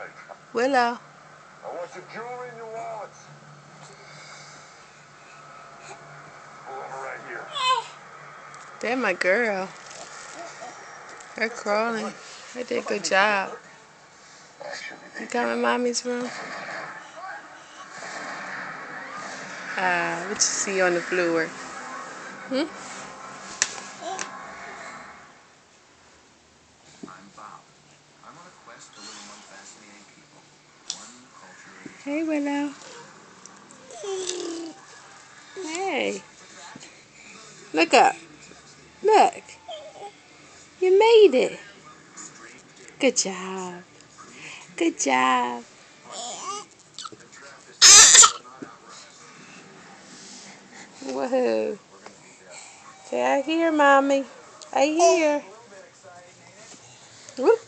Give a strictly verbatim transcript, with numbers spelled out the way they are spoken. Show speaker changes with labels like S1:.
S1: Willow.
S2: I want some jewelry in your wallets. Pull over right here.
S1: That's my girl. Her crawling. They did a good job. You come in mommy's room? Ah, what you see on the floor? Hmm?
S3: I'm Bob. I'm on a quest to learn among fascinating people. One culture at a time.
S1: Hey, Willow. Hey. Look up. Look. You made it. Good job. Good job. Woohoo. Say, I hear, mommy. I hear. Whoop.